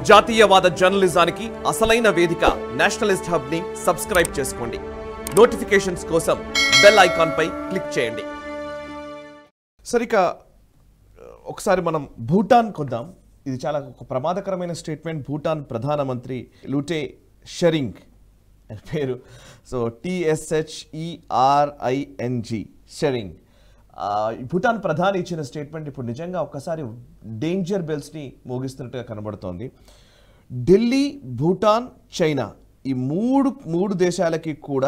జాతీయవాద జర్నలిజానికి అసలైన వేదిక నేషనలిస్ట్ హబ్ ని సబ్స్క్రైబ్ చేసుకోండి. నోటిఫికేషన్స్ కోసం బెల్ ఐకాన్ పై క్లిక్ చేయండి. సరిక ఒకసారి మనం భూటాన్ కొద్దాం. ఇది చాలా ఒక ప్రమాదకరమైన స్టేట్మెంట్. భూటాన్ ప్రధానమంత్రి లూటే షెరింగ్ పేరు. So TSHERING Tshering. భూటాన్ ప్రధాని ఇచ్చిన స్టేట్మెంట్ ఇప్పుడు నిజంగా ఒక్కసారి డేంజర్ బెల్స్ని మోగిస్తున్నట్టుగా కనబడుతోంది. ఢిల్లీ, భూటాన్, చైనా ఈ మూడు దేశాలకి కూడా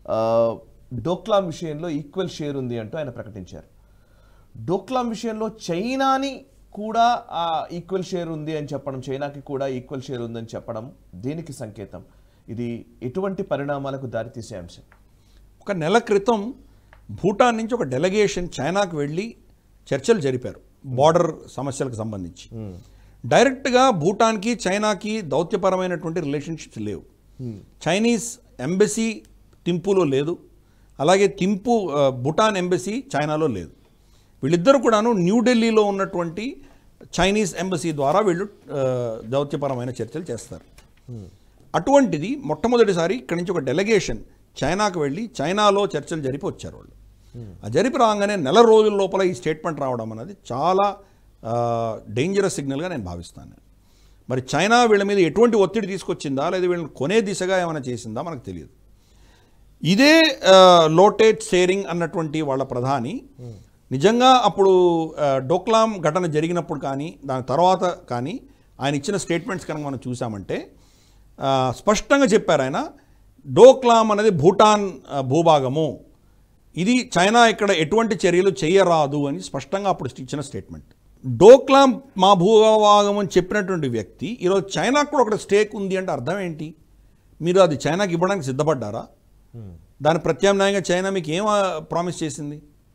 డోక్లాం విషయంలో ఈక్వల్ షేర్ ఉంది అంటూ ఆయన ప్రకటించారు. డోక్లాం విషయంలో చైనాని కూడా ఈక్వల్ షేర్ ఉంది అని చెప్పడం, చైనాకి కూడా ఈక్వల్ షేర్ ఉందని చెప్పడం దేనికి సంకేతం? ఇది ఎటువంటి పరిణామాలకు దారితీసే అంశం? ఒక నెల క్రితం భూటాన్ నుంచి ఒక డెలిగేషన్ చైనాకు వెళ్ళి చర్చలు జరిపారు బార్డర్ సమస్యలకు సంబంధించి. డైరెక్ట్గా భూటాన్కి చైనాకి దౌత్యపరమైనటువంటి రిలేషన్షిప్స్ లేవు. చైనీస్ ఎంబసీ థింపులో లేదు, అలాగే భూటాన్ ఎంబసీ చైనాలో లేదు. వీళ్ళిద్దరూ కూడాను న్యూఢిల్లీలో ఉన్నటువంటి చైనీస్ ఎంబసీ ద్వారా వీళ్ళు దౌత్యపరమైన చర్చలు చేస్తారు. అటువంటిది మొట్టమొదటిసారి ఇక్కడి నుంచి ఒక డెలిగేషన్ చైనాకు వెళ్ళి చైనాలో చర్చలు జరిపి వచ్చారు వాళ్ళు. ఆ జరిపి రాగానే నెల రోజుల లోపల ఈ స్టేట్మెంట్ రావడం అనేది చాలా డేంజరస్ సిగ్నల్గా నేను భావిస్తాను. మరి చైనా వీళ్ళ మీద ఎటువంటి ఒత్తిడి తీసుకొచ్చిందా లేదా వీళ్ళని కొనే దిశగా ఏమైనా చేసిందా మనకు తెలియదు. ఇదే లోటే షేరింగ్ అన్నటువంటి వాళ్ళ ప్రధాని నిజంగా అప్పుడు డోక్లాం ఘటన జరిగినప్పుడు కానీ దాని తర్వాత కానీ ఆయన ఇచ్చిన స్టేట్మెంట్స్ కనుక మనం చూసామంటే స్పష్టంగా చెప్పారు ఆయన, డోక్లాం అనేది భూటాన్ భూభాగము, ఇది చైనా ఇక్కడ ఎటువంటి చర్యలు చేయరాదు అని స్పష్టంగా అప్పుడు ఇచ్చిన స్టేట్మెంట్. డోక్లాం మా భూభాగం అని చెప్పినటువంటి వ్యక్తి ఈరోజు చైనాకు కూడా ఒక స్టేక్ ఉంది అంటే అర్థం ఏంటి? మీరు అది చైనాకి ఇవ్వడానికి సిద్ధపడ్డారా? దాని ప్రత్యామ్నాయంగా చైనా మీకు ఏం ప్రామిస్ చేసింది?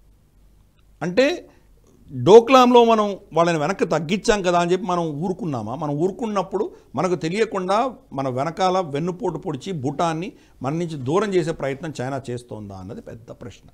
అంటే డోక్లాంలో మనం వాళ్ళని వెనక్కి తగ్గించాం కదా అని చెప్పి మనం ఊరుకున్నామా? మనం ఊరుకున్నప్పుడు మనకు తెలియకుండా మన వెనకాల వెన్నుపోటు పొడిచి భూటాన్ని మన నుంచి దూరం చేసే ప్రయత్నం చైనా చేస్తోందా అన్నది పెద్ద ప్రశ్న.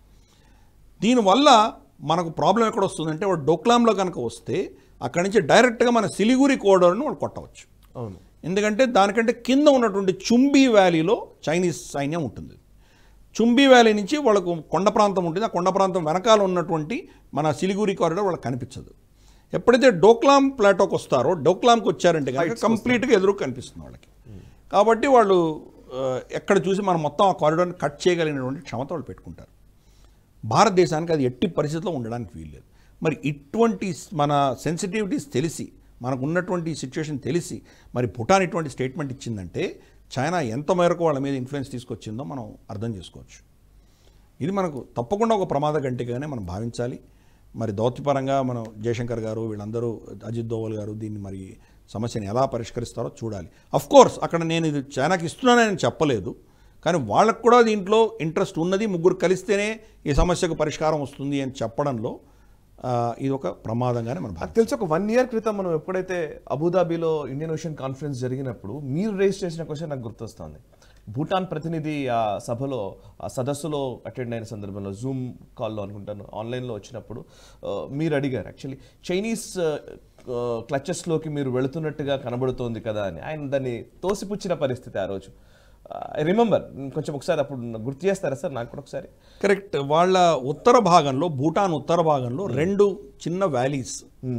దీనివల్ల మనకు ప్రాబ్లం ఎక్కడ వస్తుందంటే వాడు డోక్లాంలో కనుక వస్తే అక్కడి నుంచి డైరెక్ట్గా మన సిలిగురి కోడర్ను వాళ్ళు కొట్టవచ్చు. అవును, ఎందుకంటే దానికంటే కింద ఉన్నటువంటి చుంబీ వ్యాలీలో చైనీస్ సైన్యం ఉంటుంది. చుంబీ వ్యాలీ నుంచి వాళ్ళకు కొండ ప్రాంతం ఉంటుంది. ఆ కొండ ప్రాంతం వెనకాల ఉన్నటువంటి మన సిలిగురి కారిడార్ వాళ్ళకి కనిపించదు. ఎప్పుడైతే డోక్లాం ప్లాటోకి వస్తారో, డోక్లాంకి వచ్చారంటే కనుక కంప్లీట్గా ఎదురు కనిపిస్తుంది వాళ్ళకి. కాబట్టి వాళ్ళు ఎక్కడ చూసి మనం మొత్తం ఆ కారిడార్ని కట్ చేయగలిగినటువంటి క్షమత వాళ్ళు పెట్టుకుంటారు. భారతదేశానికి అది ఎట్టి పరిస్థితిలో ఉండడానికి వీల్లేదు. మరి ఇటువంటి మన సెన్సిటివిటీస్ తెలిసి, మనకు ఉన్నటువంటి సిచ్యువేషన్ తెలిసి మరి భూటాన్ ఇటువంటి స్టేట్మెంట్ ఇచ్చిందంటే చైనా ఎంత మేరకు వాళ్ళ మీద ఇన్ఫ్లుయెన్స్ తీసుకొచ్చిందో మనం అర్థం చేసుకోవచ్చు. ఇది మనకు తప్పకుండా ఒక ప్రమాద గంటిగానే మనం భావించాలి. మరి దౌత్యపరంగా మనం జయశంకర్ గారు వీళ్ళందరూ, అజిత్ దోవల్ గారు దీన్ని మరి సమస్యను ఎలా పరిష్కరిస్తారో చూడాలి. అఫ్కోర్స్ అక్కడ నేను ఇది చైనాకి ఇస్తున్నానని చెప్పలేదు, కానీ వాళ్ళకు కూడా దీంట్లో ఇంట్రెస్ట్ ఉన్నది. ముగ్గురు కలిస్తేనే ఈ సమస్యకు పరిష్కారం వస్తుంది అని చెప్పడంలో ఇది ఒక ప్రమాదంగానే మనం నాకు తెలిసి ఒక 1 year క్రితం మనం ఎప్పుడైతే అబుదాబిలో ఇండియన్ ఓషన్ కాన్ఫరెన్స్ జరిగినప్పుడు మీరు రేస్ చేసిన క్వశ్చన్ నాకు గుర్తొస్తుంది. భూటాన్ ప్రతినిధి ఆ సభలో, ఆ సదస్సులో అటెండ్ అయిన సందర్భంలో, జూమ్ కాల్లో అనుకుంటాను, ఆన్లైన్లో వచ్చినప్పుడు మీరు అడిగారు యాక్చువల్లీ చైనీస్ క్లచెస్లోకి మీరు వెళుతున్నట్టుగా కనబడుతోంది కదా అని. ఆయన దాన్ని తోసిపుచ్చిన పరిస్థితి ఆ రోజు. I remember. కొంచెం ఒకసారి అప్పుడు గుర్తు చేస్తారా సార్ నాకు కూడా ఒకసారి? కరెక్ట్. వాళ్ళ ఉత్తర భాగంలో, భూటాన్ ఉత్తర భాగంలో 2 చిన్న వ్యాలీస్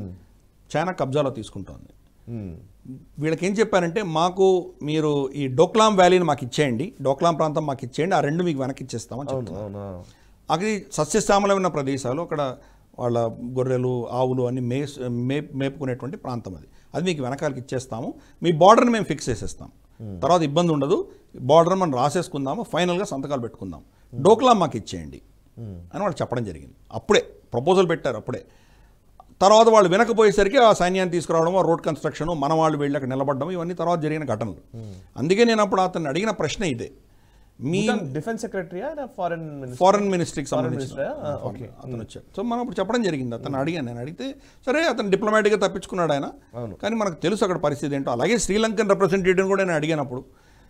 చైనా కబ్జాలో తీసుకుంటోంది. వీళ్ళకి ఏం చెప్పారంటే, మాకు ఈ డోక్లాం వ్యాలీని మాకు ఇచ్చేయండి, డోక్లాం ప్రాంతం మాకు ఇచ్చేయండి, ఆ 2 మీకు వెనక్కి ఇచ్చేస్తామని చెప్తున్నారు. అది సస్యశ్యామలమైన ప్రదేశాలు, అక్కడ వాళ్ళ గొర్రెలు, ఆవులు అన్ని మేపుకునేటువంటి ప్రాంతం. అది మీకు వెనకాలకి ఇచ్చేస్తాము, మీ బార్డర్ని మేము ఫిక్స్ చేసేస్తాం, తర్వాత ఇబ్బంది ఉండదు, బార్డర్ మనం రాసేసుకుందాము, ఫైనల్గా సంతకాలు పెట్టుకుందాం, డోక్లాం మాకు ఇచ్చేయండి అని వాళ్ళు చెప్పడం జరిగింది. అప్పుడే ప్రపోజల్ పెట్టారు. అప్పుడే తర్వాత వాళ్ళు వినకపోయేసరికి ఆ సైన్యాన్ని తీసుకురావడం, రోడ్ కన్స్ట్రక్షన్, మన వాళ్ళు వెళ్ళి అక్కడ నిలబడడం, ఇవన్నీ తర్వాత జరిగిన ఘటనలు. అందుకే నేను అప్పుడు అతన్ని అడిగిన ప్రశ్న ఇదే, మీ డిఫెన్స్ సెక్రటరీయా ఫారెన్ మినిస్ట్రీకి సంబంధించి అతను వచ్చాడు. సో మనం ఇప్పుడు చెప్పడం జరిగింది. అతను అడిగాను, నేను అడిగితే సరే అతను డిప్లొమాటిక్గా తప్పించుకున్నాడు ఆయన. కానీ మనకు తెలుసు అక్కడ పరిస్థితి ఏంటో. అలాగే శ్రీలంకన్ రిప్రజెంటేటివ్ని కూడా నేను అడిగినప్పుడు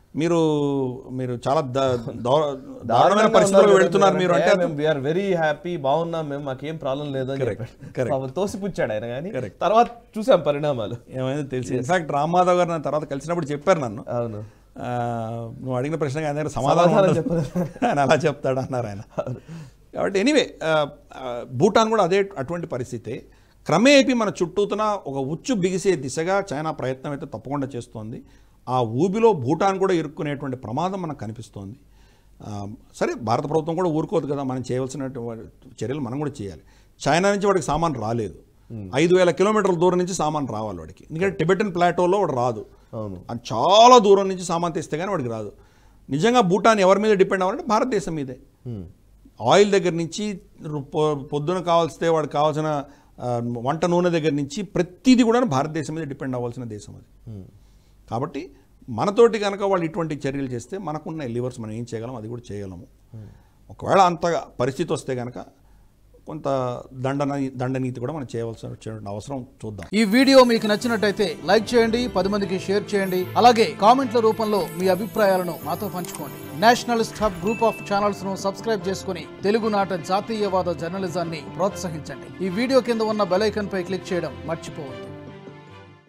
మీరు మీరు చాలా దారుణమైన పరిస్థితుల్లో వెళ్తున్నారు మీరు అంటే వీఆర్ వెరీ హ్యాపీ, బాగున్నాం మేము, మాకేం ప్రాబ్లం లేదు అని చెప్పాడు. తోసిపుచ్చాడు ఆయన. కానీ తర్వాత చూసాం పరిణామాలు ఏమైనా తెలిసి. ఇన్ఫాక్ట్ రామ్మాధవ్ గారు నా తర్వాత కలిసినప్పుడు చెప్పారు నన్ను, అవును నువ్వు అడిగిన ప్రశ్నకి ఆయన దగ్గర సమాధానం చెప్పారు, ఆయన అలా చెప్తాడు అన్నారు ఆయన. కాబట్టి ఎనీవే భూటాన్ కూడా అటువంటి పరిస్థితే. క్రమేపీ మన చుట్టూతున ఒక ఉచ్చు బిగిసే దిశగా చైనా ప్రయత్నం అయితే తప్పకుండా చేస్తోంది. ఆ ఊబిలో భూటాన్ కూడా ఇరుక్కునేటువంటి ప్రమాదం మనకు కనిపిస్తోంది. సరే భారత ప్రభుత్వం కూడా ఊరుకోదు కదా, మనం చేయవలసిన చర్యలు మనం కూడా చేయాలి. చైనా నుంచి వాడికి సామాన్ రాలేదు, 5,000 కిలోమీటర్ల దూరం నుంచి సామాన్ రావాలి వాడికి. ఎందుకంటే టిబెటన్ ప్లాటోలో వాడు రాదు, అది చాలా దూరం నుంచి సామాన్ తెస్తే కానీ వాడికి రాదు. నిజంగా భూటాన్ ఎవరి మీద డిపెండ్ అవ్వాలంటే భారతదేశం మీదే. ఆయిల్ దగ్గర నుంచి పొద్దున కావాల్స్తే వాడికి కావాల్సిన వంట నూనె దగ్గర నుంచి ప్రతిదీ కూడా భారతదేశం మీద డిపెండ్ అవ్వాల్సిన దేశం అది. కాబట్టి మనతోటి కనుక వాళ్ళు ఇటువంటి చర్యలు చేస్తే మనకున్న లివర్స్ మనం ఏం చేయగలం, అది కూడా చేయగలము. ఒకవేళ అంత పరిస్థితి వస్తే కనుక కొంత దండనీతి కూడా మనం చేయవలసిన అవసరం చూద్దాం. ఈ వీడియో మీకు నచ్చినట్టయితే లైక్ చేయండి, 10 మందికి షేర్ చేయండి. అలాగే కామెంట్ల రూపంలో మీ అభిప్రాయాలను మాతో పంచుకోండి. Nationalist hub group of channels ను సబ్స్క్రైబ్ చేసుకుని తెలుగునాట జాతీయవాద జర్నలిజాన్ని ప్రోత్సహించండి. ఈ వీడియో కింద ఉన్న బెల్ ఐకాన్ పై క్లిక్ చేయడం మర్చిపోవద్దు.